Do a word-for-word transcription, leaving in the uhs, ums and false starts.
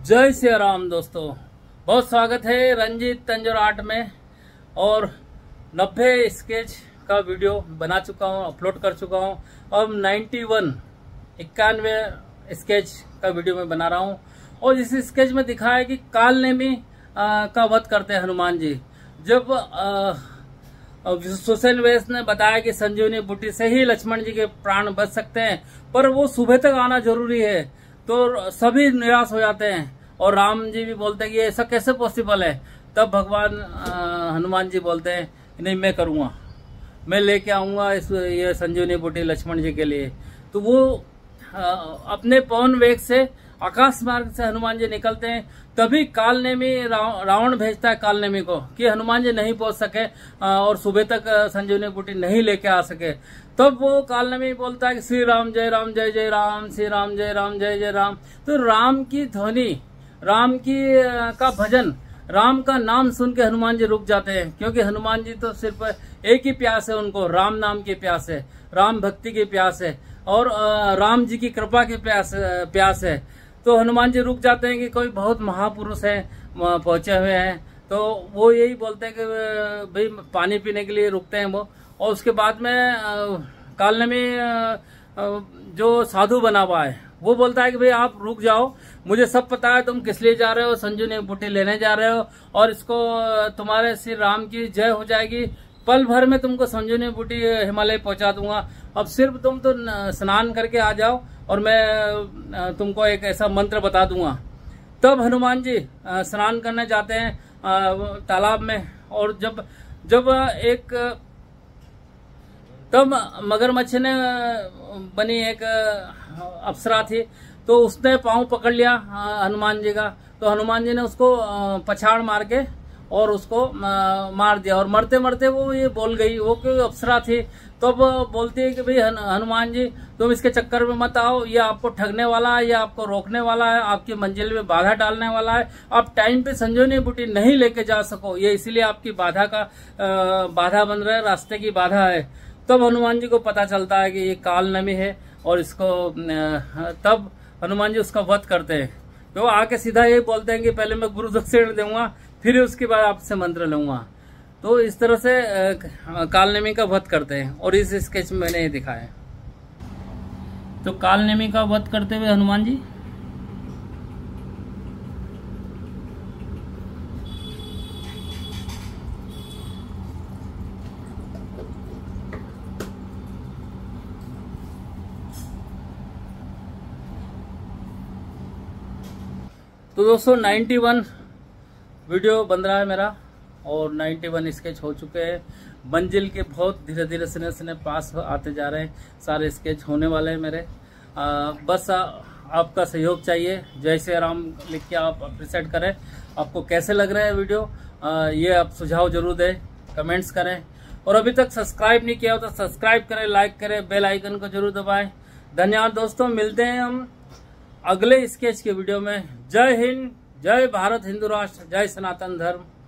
जय श्री राम दोस्तों, बहुत स्वागत है रंजीत तंजोर आर्ट में। और नब्बे स्केच का वीडियो बना चुका हूँ, अपलोड कर चुका हूँ। और इक्यानवे इक्यानवे स्केच का वीडियो मैं बना रहा हूँ। और इस स्केच में दिखाया है कि कालनेमी का वध करते हैं हनुमान जी। जब सुसेन वैस ने बताया कि संजीवनी बूटी से ही लक्ष्मण जी के प्राण बच सकते हैं, पर वो सुबह तक आना जरूरी है, तो सभी निराश हो जाते हैं। और राम जी भी बोलते हैं कि ऐसा कैसे पॉसिबल है। तब भगवान हनुमान जी बोलते हैं नहीं, मैं करूँगा, मैं लेके आऊँगा इस ये संजीवनी बूटी लक्ष्मण जी के लिए। तो वो आ, अपने पवन वेग से आकाश मार्ग से हनुमान जी निकलते हैं। तभी कालनेमी रावण भेजता है कालनेमी को कि हनुमान जी नहीं पहुंच सके और सुबह तक संजीवनी बूटी नहीं लेके आ सके। तब वो कालनेमी बोलता है कि श्री राम जय राम जय जय राम, श्री राम जय राम जय जय राम। तो राम की ध्वनि, राम की का भजन, राम का नाम सुन के हनुमान जी रुक जाते हैं, क्योंकि हनुमान जी तो सिर्फ एक ही प्यास है उनको, राम नाम की प्यास है, राम भक्ति की प्यास है और राम जी की कृपा की प्यास प्यास है। तो हनुमान जी रुक जाते हैं कि कोई बहुत महापुरुष है पहुंचे हुए हैं। तो वो यही बोलते हैं कि भाई पानी पीने के लिए रुकते हैं वो। और उसके बाद में कालनेमी जो साधु बना हुआ है वो बोलता है कि भाई आप रुक जाओ, मुझे सब पता है तुम किस लिए जा रहे हो, संजीवनी बूटी लेने जा रहे हो और इसको तुम्हारे श्री राम की जय हो जाएगी, पल भर में तुमको संजीवनी बूटी हिमालय पहुंचा दूंगा। अब सिर्फ तुम तो स्नान करके आ जाओ और मैं तुमको एक ऐसा मंत्र बता दूंगा। तब हनुमान जी स्नान करने जाते हैं तालाब में। और जब जब एक तब मगरमच्छ ने बनी एक अप्सरा थी, तो उसने पांव पकड़ लिया हनुमान जी का। तो हनुमान जी ने उसको पछाड़ मार के और उसको मार दिया। और मरते मरते वो ये बोल गई, वो कोई अप्सरा थी। तो अब बोलती है कि भाई हनुमान जी तुम इसके चक्कर में मत आओ, ये आपको ठगने वाला है, ये आपको रोकने वाला है, आपकी मंजिल में बाधा डालने वाला है। आप टाइम पे संजीवनी बूटी नहीं लेके जा सको, ये इसीलिए आपकी बाधा का बाधा बन रहा है, रास्ते की बाधा है। तब हनुमान जी को पता चलता है कि ये कालनेमी है और इसको तब हनुमान जी उसका वध करते हैं। तो आके सीधा यही बोलते हैं कि पहले मैं गुरु दक्षिणा दूंगा, फिर उसके बाद आपसे मंत्र लूंगा। तो इस तरह से कालनेमी का वध करते हैं और इस स्केच में मैंने ये दिखाया है। तो कालनेमी का वध करते हुए हनुमान जी तो दोस्तों इक्यानवे वीडियो बन रहा है मेरा और इक्यानवे स्केच हो चुके हैं। मंजिल के बहुत धीरे धीरे सिने सिने पास आते जा रहे हैं, सारे स्केच होने वाले हैं मेरे। आ, बस आ, आपका सहयोग चाहिए। जय श्री राम लिख के आप अप्रिशिएट करें। आपको कैसे लग रहे हैं वीडियो, आ, ये आप सुझाव जरूर दें, कमेंट्स करें। और अभी तक सब्सक्राइब नहीं किया हो तो सब्सक्राइब करें, लाइक करें, बेल आइकन को जरूर दबाएं। धन्यवाद दोस्तों, मिलते हैं हम अगले स्केच के वीडियो में। जय हिंद, जय भारत, हिंदू राष्ट्र, जय सनातन धर्म।